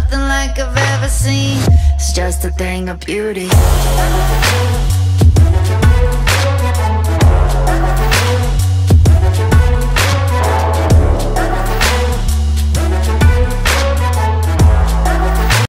nothing like I've ever seen. It's just a thing of beauty.